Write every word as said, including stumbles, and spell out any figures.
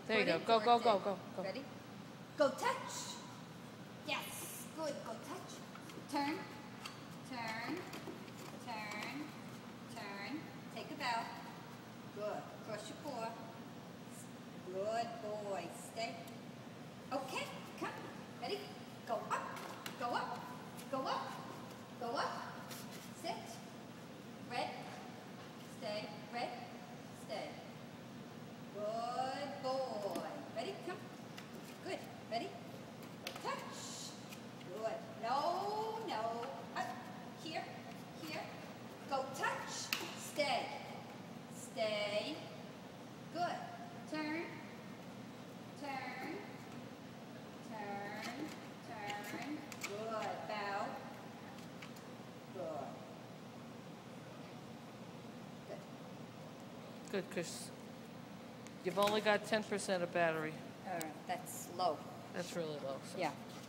There you Ready? go. Go, go, go, go, go. Ready? Go touch. Yes. Good. Go touch. Turn. Turn. Turn. Turn. Take a bow. Good. Cross your paw. Good boy. Stay. Okay. Come. Ready? Go up. Go up. Go up. Go up. Sit. Red. Stay. Red. Stay. Good boy. Ready? Come. Good. Ready? Go touch. Good. No, no. Up. Here. Here. Go touch. Stay. Stay. Good. Turn. Turn. Turn. Turn. Good. Bow. Good. Good. Good, Chris. You've only got ten percent of battery. All right. That's low. That's really low. So. Yeah.